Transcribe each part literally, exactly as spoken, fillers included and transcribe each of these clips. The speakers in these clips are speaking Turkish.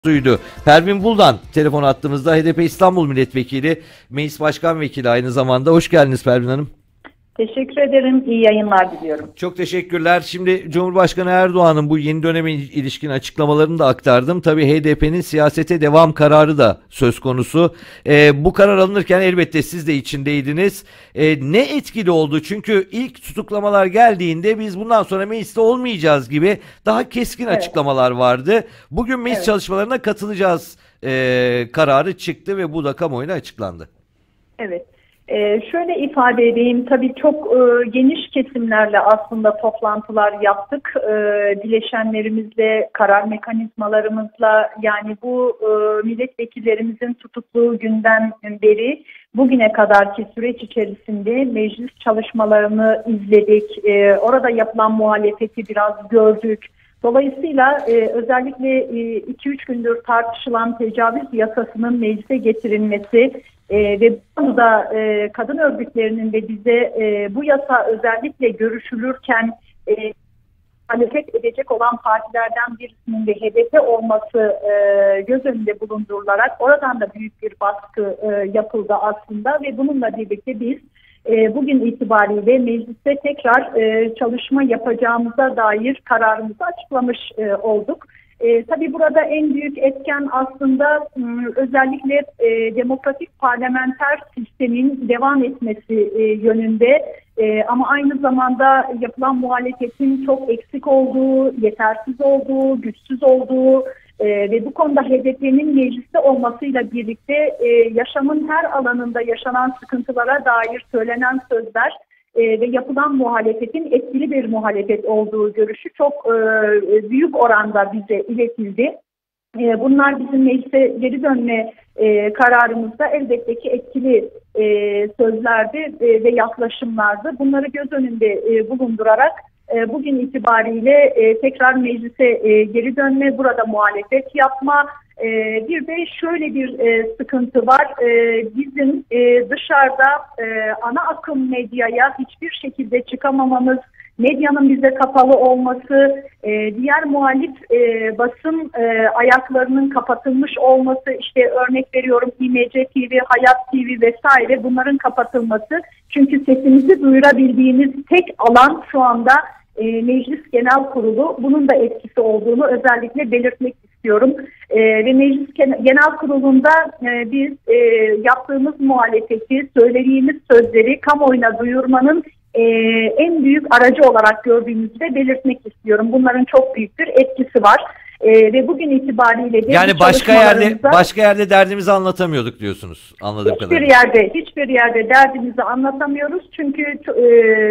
Duydu. Pervin Buldan telefon attığımızda H D P İstanbul Milletvekili, Meclis Başkan Vekili aynı zamanda. Hoş geldiniz Pervin Hanım. Teşekkür ederim. İyi yayınlar diliyorum. Çok teşekkürler. Şimdi Cumhurbaşkanı Erdoğan'ın bu yeni döneme ilişkin açıklamalarını da aktardım. Tabii H D P'nin siyasete devam kararı da söz konusu. Ee, bu karar alınırken elbette siz de içindeydiniz. Ee, ne etkili oldu? Çünkü ilk tutuklamalar geldiğinde biz bundan sonra mecliste olmayacağız gibi daha keskin Evet. açıklamalar vardı. Bugün meclis Evet. çalışmalarına katılacağız ee, kararı çıktı ve bu da kamuoyuna açıklandı. Evet. Ee, şöyle ifade edeyim, tabii çok e, geniş kesimlerle aslında toplantılar yaptık. E, bileşenlerimizle, karar mekanizmalarımızla, yani bu e, milletvekillerimizin tutukluğu günden beri bugüne kadarki süreç içerisinde meclis çalışmalarını izledik. E, orada yapılan muhalefeti biraz gördük. Dolayısıyla e, özellikle iki üç gündür tartışılan tecavüz yasasının meclise getirilmesi e, ve bunu da e, kadın örgütlerinin de bize e, bu yasa özellikle görüşülürken e, muhalefet edecek olan partilerden birisinin de H D P olması e, göz önünde bulundurularak oradan da büyük bir baskı e, yapıldı aslında ve bununla birlikte biz E, bugün itibariyle mecliste tekrar e, çalışma yapacağımıza dair kararımızı açıklamış e, olduk. E, tabii burada en büyük etken aslında m, özellikle e, demokratik parlamenter sistemin devam etmesi e, yönünde e, ama aynı zamanda yapılan muhalefetin çok eksik olduğu, yetersiz olduğu, güçsüz olduğu Ee, ve bu konuda H D P'nin mecliste olmasıyla birlikte e, yaşamın her alanında yaşanan sıkıntılara dair söylenen sözler e, ve yapılan muhalefetin etkili bir muhalefet olduğu görüşü çok e, büyük oranda bize iletildi. E, bunlar bizim meclise geri dönme e, kararımızda elbette ki etkili e, sözlerdi e, ve yaklaşımlardı. Bunları göz önünde e, bulundurarak bugün itibariyle e, tekrar meclise e, geri dönme, burada muhalefet yapma. E, bir de şöyle bir e, sıkıntı var. E, bizim e, dışarıda e, ana akım medyaya hiçbir şekilde çıkamamamız, medyanın bize kapalı olması, e, diğer muhalif e, basın e, ayaklarının kapatılmış olması, işte örnek veriyorum İ M C T V, Hayat T V vesaire, bunların kapatılması. Çünkü sesimizi duyurabildiğimiz tek alan şu anda E, Meclis Genel Kurulu. Bunun da etkisi olduğunu özellikle belirtmek istiyorum. E, ve Meclis Genel Kurulu'nda e, biz e, yaptığımız muhalefeti, söylediğimiz sözleri kamuoyuna duyurmanın e, en büyük aracı olarak gördüğümüzü de belirtmek istiyorum. Bunların çok büyük bir etkisi var. Ee, ve bugün itibariyle de yani başka yerde başka yerde derdimizi anlatamıyorduk diyorsunuz anladığım hiçbir kadarıyla. yerde hiçbir yerde derdimizi anlatamıyoruz çünkü e,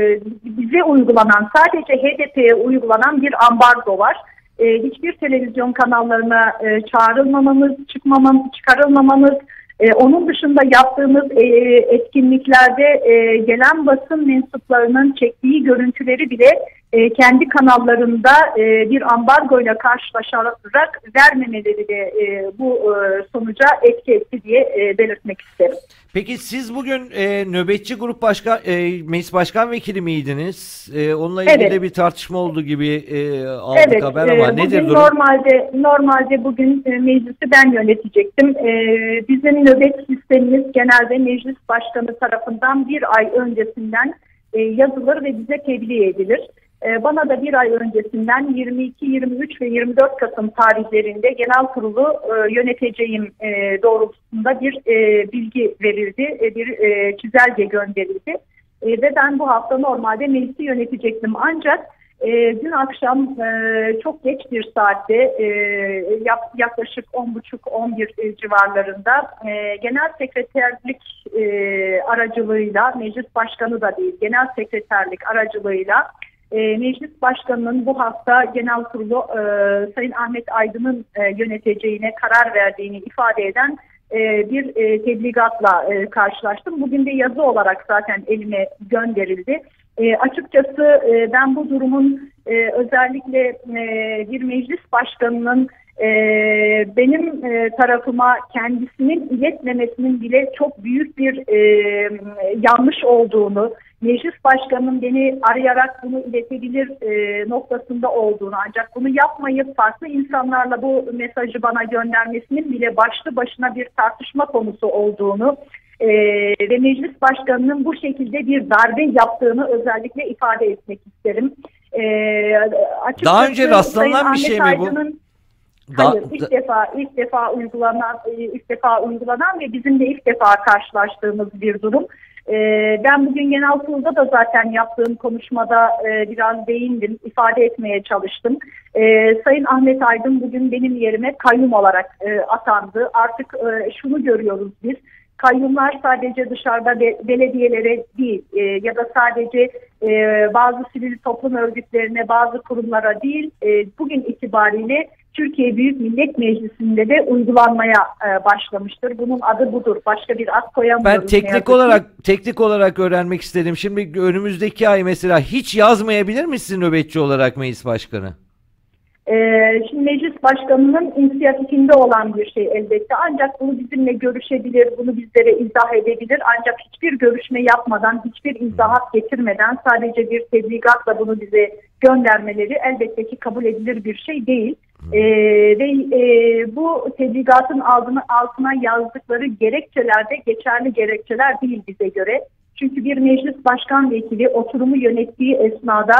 bize uygulanan, sadece H D P'ye uygulanan bir ambargo var. E, hiçbir televizyon kanallarına e, çağrılmamamız, çıkmamamız, çıkarılmamamız, e, onun dışında yaptığımız e, etkinliklerde e, gelen basın mensuplarının çektiği görüntüleri bile e, kendi kanallarında e, bir ambargoyla karşılaşarak vermemeleri de e, bu e, sonuca etki etti diye e, belirtmek isterim. Peki siz bugün e, nöbetçi grup başkan, e, meclis başkan vekili miydiniz? E, onunla ilgili Evet. de bir tartışma olduğu gibi e, aldık evet, haber ama e, nedir durum? Normalde, normalde bugün e, meclisi ben yönetecektim. E, bizim nöbet sistemimiz genelde meclis başkanı tarafından bir ay öncesinden e, yazılır ve bize tebliğ edilir. Bana da bir ay öncesinden yirmi iki, yirmi üç ve yirmi dört Kasım tarihlerinde genel kurulu yöneteceğim doğrultusunda bir bilgi verildi, bir çizelge gönderildi. Ve ben bu hafta normalde meclisi yönetecektim. Ancak dün akşam çok geç bir saatte, yaklaşık on buçuk on bir civarlarında genel sekreterlik aracılığıyla, meclis başkanı da değil, genel sekreterlik aracılığıyla E, Meclis Başkanı'nın bu hafta genel kurulu e, Sayın Ahmet Aydın'ın e, yöneteceğine karar verdiğini ifade eden e, bir e, tebligatla e, karşılaştım. Bugün de yazı olarak zaten elime gönderildi. E, açıkçası e, ben bu durumun e, özellikle e, bir meclis başkanının e, benim e, tarafıma kendisinin iletmemesinin bile çok büyük bir e, yanlış olduğunu, meclis başkanının beni arayarak bunu iletebilir e, noktasında olduğunu, ancak bunu yapmayıp farklı insanlarla bu mesajı bana göndermesinin bile başlı başına bir tartışma konusu olduğunu e, ve meclis başkanının bu şekilde bir darbe yaptığını özellikle ifade etmek isterim. E, Daha önce rastlanan bir şey mi bu? Hayır, ilk defa ilk defa uygulanan ilk defa uygulanan ve bizim de ilk defa karşılaştığımız bir durum. Ee, ben bugün genel kurulda da zaten yaptığım konuşmada e, biraz değindim, ifade etmeye çalıştım. Ee, Sayın Ahmet Aydın bugün benim yerime kayyum olarak e, atandı. Artık e, şunu görüyoruz biz. Kayyumlar sadece dışarıda be, belediyelere değil e, ya da sadece e, bazı sivil toplum örgütlerine, bazı kurumlara değil, e, bugün itibariyle Türkiye Büyük Millet Meclisi'nde de uygulanmaya e, başlamıştır. Bunun adı budur. Başka bir ad koyamıyoruz. Ben teknik olarak teknik olarak öğrenmek istedim. Şimdi önümüzdeki ay mesela hiç yazmayabilir misin nöbetçi olarak meclis başkanı? Ee, şimdi meclis başkanının inisiyatifinde olan bir şey elbette. Ancak bunu bizimle görüşebilir, bunu bizlere izah edebilir. Ancak hiçbir görüşme yapmadan, hiçbir izahat getirmeden sadece bir tebligatla bunu bize göndermeleri elbette ki kabul edilir bir şey değil. Ee, ve e, bu tebligatın altına, altına yazdıkları gerekçeler de geçerli gerekçeler değil bize göre. Çünkü bir meclis başkan vekili oturumu yönettiği esnada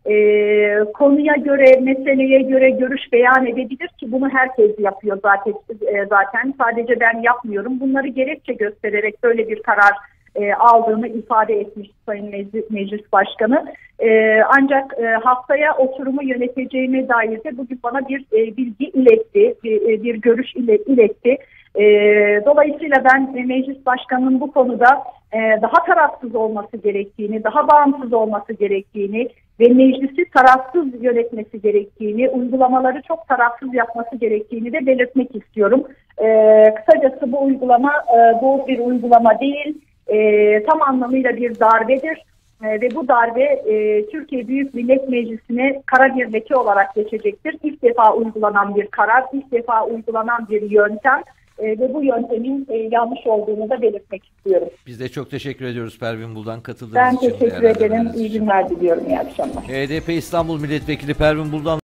e, konuya göre, meseleye göre görüş beyan edebilir ki bunu herkes yapıyor zaten. E, zaten sadece ben yapmıyorum. Bunları gerekçe göstererek böyle bir karar E, aldığını ifade etmiş Sayın Meclis, Meclis Başkanı. E, ancak e, haftaya oturumu yöneteceğime dair de bugün bana bir e, bilgi iletti, bir, e, bir görüş ile, iletti. E, dolayısıyla ben e, Meclis Başkanı'nın bu konuda e, daha tarafsız olması gerektiğini, daha bağımsız olması gerektiğini ve meclisi tarafsız yönetmesi gerektiğini, uygulamaları çok tarafsız yapması gerektiğini de belirtmek istiyorum. E, kısacası bu uygulama e, bu bir uygulama değil. E, tam anlamıyla bir darbedir e, ve bu darbe e, Türkiye Büyük Millet Meclisi'ne kara bir leke olarak geçecektir. İlk defa uygulanan bir karar, ilk defa uygulanan bir yöntem e, ve bu yöntemin e, yanlış olduğunu da belirtmek istiyorum. Biz de çok teşekkür ediyoruz Pervin Buldan katıldığınız ben için. Ben teşekkür ederim. İyi günler diliyorum. İyi akşamlar. H D P İstanbul Milletvekili Pervin Buldan